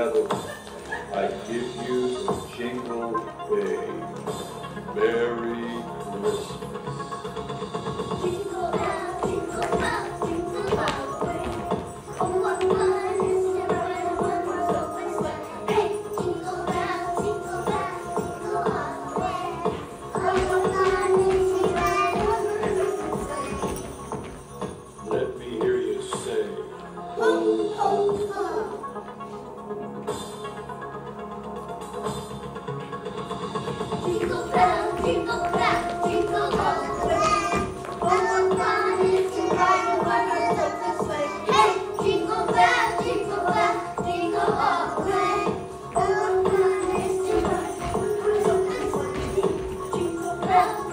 saddle, I give you the jingle way. Merry Christmas. Jingle bell, jingle all the way. Oh, what fun it is to ride on one horse open sleigh. Hey, jingle bell, jingle all the way. Oh, what fun it is to ride on one horse open sleigh. Let me hear you say, Ho, ho, ho. Jingle bell, jingle all the way. Oh, what fun it is to ride on one horse open sleigh. Hey, jingle all the way. Oh, what fun it is to ride on one horse open sleigh. Jingle bell,